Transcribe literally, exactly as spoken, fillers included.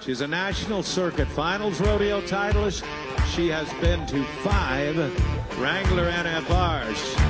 She's a national circuit finals rodeo titleist. She has been to five Wrangler N F Rs.